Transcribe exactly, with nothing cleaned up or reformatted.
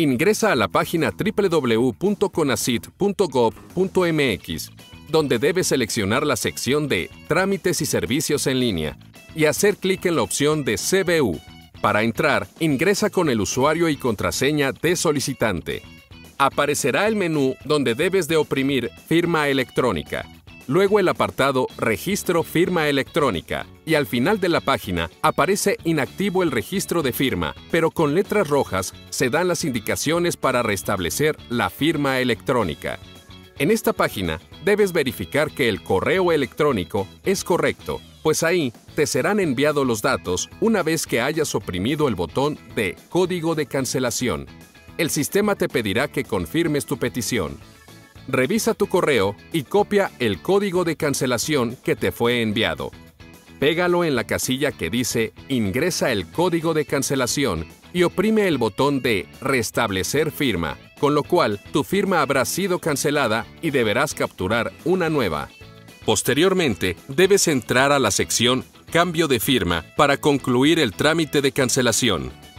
Ingresa a la página doble u doble u doble u punto conacit punto gov punto mx, donde debes seleccionar la sección de Trámites y Servicios en línea y hacer clic en la opción de C B U. Para entrar, ingresa con el usuario y contraseña de solicitante. Aparecerá el menú donde debes de oprimir Firma electrónica, luego el apartado Registro firma electrónica, y al final de la página aparece inactivo el registro de firma, pero con letras rojas se dan las indicaciones para restablecer la firma electrónica. En esta página debes verificar que el correo electrónico es correcto, pues ahí te serán enviados los datos una vez que hayas oprimido el botón de Código de cancelación. El sistema te pedirá que confirmes tu petición. Revisa tu correo y copia el código de cancelación que te fue enviado. Pégalo en la casilla que dice Ingresa el código de cancelación y oprime el botón de Restablecer firma, con lo cual tu firma habrá sido cancelada y deberás capturar una nueva. Posteriormente, debes entrar a la sección Cambio de firma para concluir el trámite de cancelación.